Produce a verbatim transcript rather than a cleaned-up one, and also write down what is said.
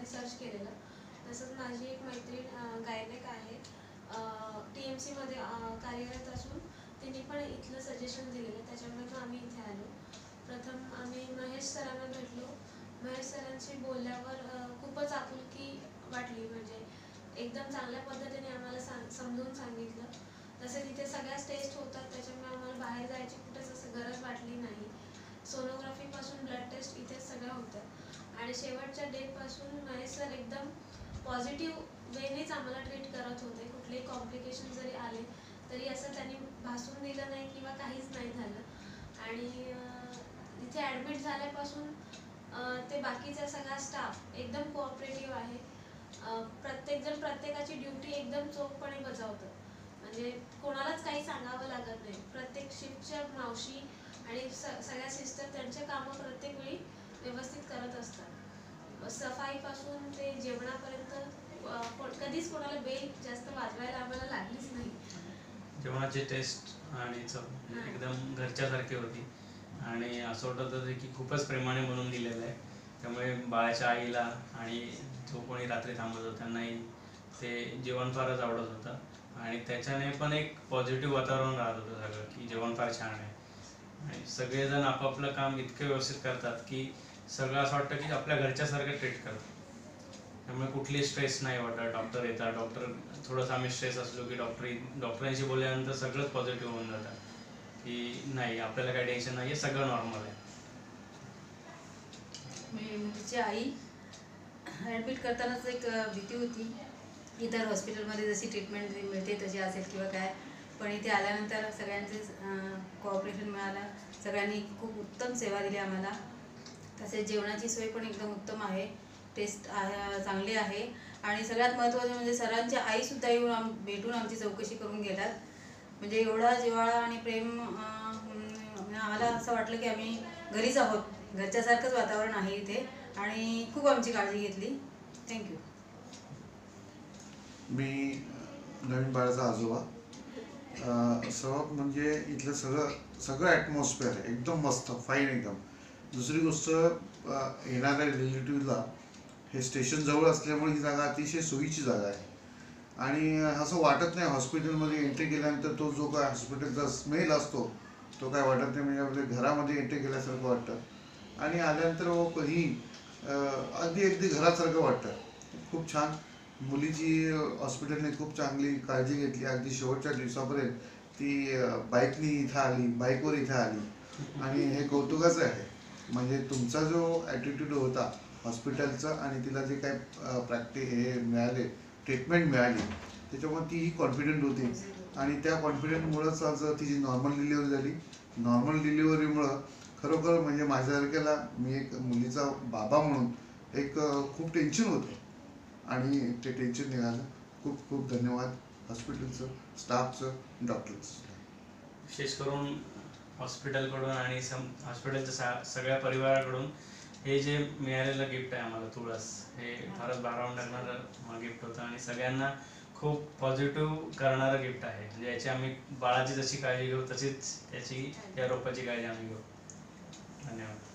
Search केलेलं. तसंच माझी एक मैत्रीण गायनेक आहे, टी एम सीमध्ये कार्यरत असून तिने पण इथलं सजेशन दिलेलं, त्याच्यामुळे मग आम्ही इथे आलो. प्रथम आम्ही महेश सरांना भेटलो. महेश सरांशी बोलल्यावर खूपच आपुलकी वाटली, म्हणजे एकदम चांगल्या पद्धतीने आम्हाला सांग समजून सांगितलं. तसे तिथे सगळ्याच टेस्ट होतात, त्याच्यामुळे आम्हाला बाहेर जायची कुठेच असं गरज वाटली नाही. सोनोग्राफीपासून ब्लड टेस्ट इथेच सगळ्या होत्या आणि शेवटच्या डेटपासून महेश सर एकदम पॉझिटिव्ह वेनेच आम्हाला ट्रीट करत होते. कुठलेही कॉम्प्लिकेशन जरी आले तरी असं त्यांनी भासून दिलं नाही किंवा काहीच नाही झालं. आणि इथे ॲडमिट झाल्यापासून ते बाकीचा सगळा स्टाफ एकदम कोऑपरेटिव्ह आहे. प्रत्येकजण प्रत्येकाची ड्युटी एकदम चोखपणे बजावतं, म्हणजे कोणालाच काही सांगावं लागत नाही. प्रत्येक शिफ्टच्या मावशी आणि स सगळ्या सिस्टर त्यांचे कामं प्रत्येक वेळी व्यवस्थित करत असतात. सफाईपासून ते जेवणापर्यंत कधीच कोणाला बेल जास्त वाजवायला आम्हाला लागलीच नाही. जेवणाची टेस्ट आणि चव एकदम घरच्यासारखी होती आणि असं वाटत होतं की खूपच प्रेमाने बनवून दिलेलं आहे. त्यामुळे बाळाच्या आईला आणि जो कोणी रात्री थांबत होता त्यांनाही ते जेवण फारच आवडत होतं आणि त्याच्याने पण एक पॉझिटिव्ह वातावरण राहत होतं सगळं, की जेवण फार छान आहे आणि सगळेजण आपापलं काम इतकं व्यवस्थित करतात की सगळं असं वाटतं की आपल्या घरच्यासारखं ट्रीट करतात. त्यामुळे कुठली स्ट्रेस नाही वाटत. डॉक्टर येतात, डॉक्टर थोडंसं आम्ही स्ट्रेस असलो की डॉक्टर डॉक्टरांशी बोलल्यानंतर सगळंच पॉझिटिव्ह होऊन जातं की नाही आपल्याला काही टेन्शन नाही आहे, सगळं नॉर्मल आहे. मी मुलीची आई ॲडमिट करतानाच एक भीती होती, इतर हॉस्पिटलमध्ये जशी ट्रीटमेंट मिळते तशी असेल किंवा काय, पण इथे आल्यानंतर सगळ्यांचेच कोऑपरेशन मिळालं. सगळ्यांनी खूप उत्तम सेवा दिली आम्हाला. तसेच जेवणाची सोय पण एकदम उत्तम आहे, टेस्ट चांगली आहे आणि सगळ्यात महत्त्वाचं म्हणजे सरांची आईसुद्धा येऊन आम भेटून आमची चौकशी करून गेलात. म्हणजे एवढा जिव्हाळा आणि प्रेम आम्हाला असं वाटलं की आम्ही घरीच आहोत, घरच्यासारखंच वातावरण आहे इथे आणि खूप आमची काळजी घेतली. थँक्यू. मी नवीन बाळाचा आजोबा. सर्वात म्हणजे इथलं सगळं सगळं ॲटमॉस्फिअर आहे एकदम मस्त फाईन एकदम. दुसरी गोष्ट येणाऱ्या रिलेटिव्हला हे स्टेशन जवळ असल्यामुळे ही जागा अतिशय सोयीची जागा आहे आणि असं वाटत नाही हॉस्पिटलमध्ये एंट्री केल्यानंतर तो जो काय हॉस्पिटलचा स्मेल असतो तो काय वाटत नाही, म्हणजे आपल्या घरामध्ये एंट्री केल्यासारखं वाटतं आणि आल्यानंतर ही अगदी अगदी घरासारखं वाटतं. खूप छान. मुलीची हॉस्पिटलने खूप चांगली काळजी घेतली. अगदी शेवटच्या दिवसापर्यंत ती बाईकनी इथं आली, बाईकवर इथं आली आणि हे कौतुकाचं आहे. म्हणजे तुमचा जो ॲटिट्यूड होता हॉस्पिटलचा आणि तिला जे काय प्रॅक्टि हे मिळाले ट्रीटमेंट मिळाली त्याच्यामुळे तीही कॉन्फिडंट होती आणि त्या कॉन्फिडंटमुळंच आज तिची नॉर्मल डिलिव्हरी झाली. नॉर्मल डिलिव्हरीमुळं खरोखर म्हणजे माझ्यासारख्याला मी एक मुलीचा बाबा म्हणून एक खूप टेन्शन होतं आणि ते टेन्शन निघालं. खूप खूप धन्यवाद हॉस्पिटलचं, स्टाफचं, डॉक्टरचं. विशेष करून हॉस्पिटलकडून आणि सम हॉस्पिटलच्या सा सगळ्या परिवाराकडून हे जे मिळालेलं गिफ्ट आहे आम्हाला तुळस, हे फारच भारावून टाकणारं गिफ्ट होतं आणि सगळ्यांना खूप पॉझिटिव्ह करणारं गिफ्ट आहे. म्हणजे याची आम्ही बाळाची जशी काळजी घेऊ तशीच त्याची या रोपाची काळजी आम्ही घेऊ. धन्यवाद.